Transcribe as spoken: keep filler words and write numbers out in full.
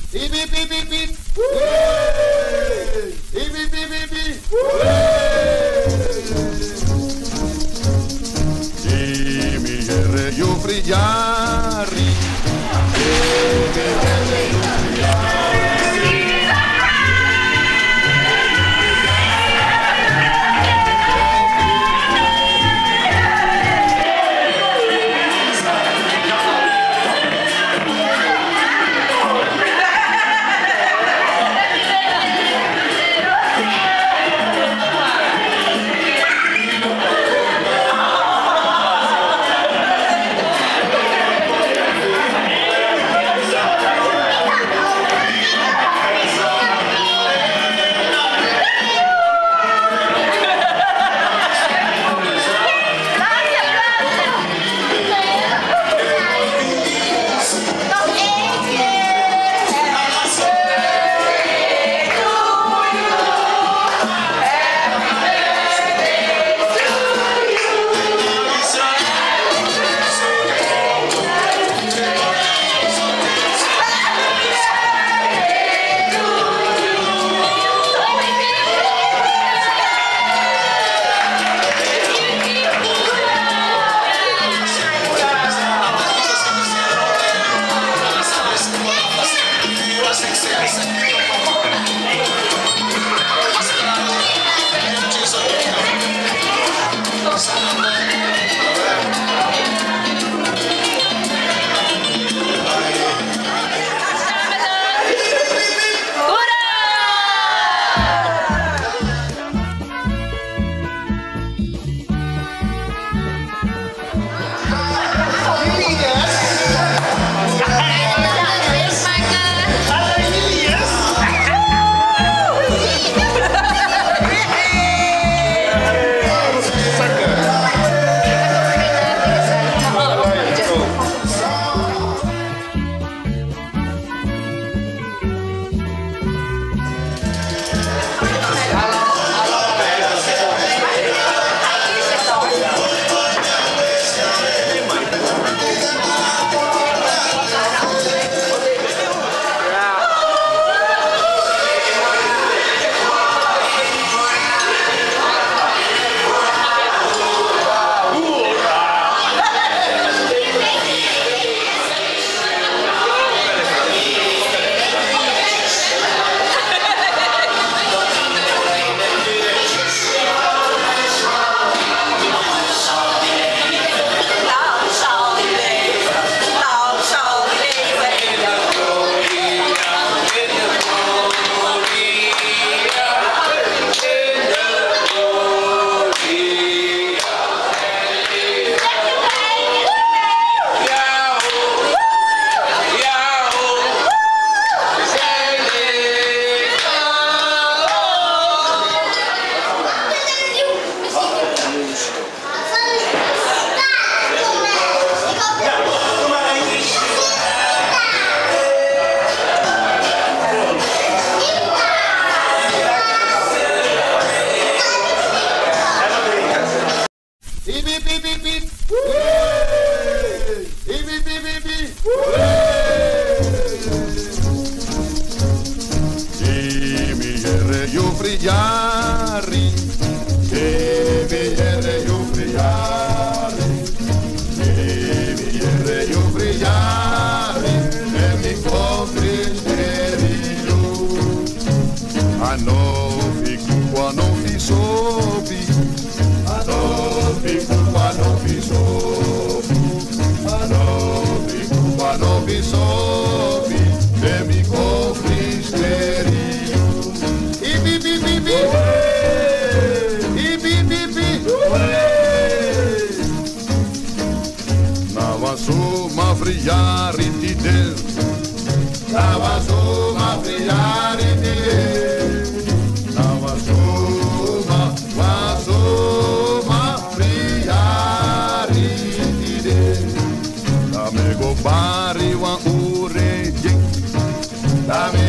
Hip hip hip hip hip. Hip hip hip hip hip. E mi erre io frigiari. E mi erre io frigiari. Frigiari, che mi viene io frigiari, che mi viene io frigiari, e mi copri sterilo. A non fi cuba, non fi sopi, a non fi cuba, non fi sopi, a non fi cuba, non fi sopi, e mi copri sterilo. Ma frigiari di te, stava su ma frigiari di te, stava su ma, ma su ma frigiari di te, da me go bari wa ure, da me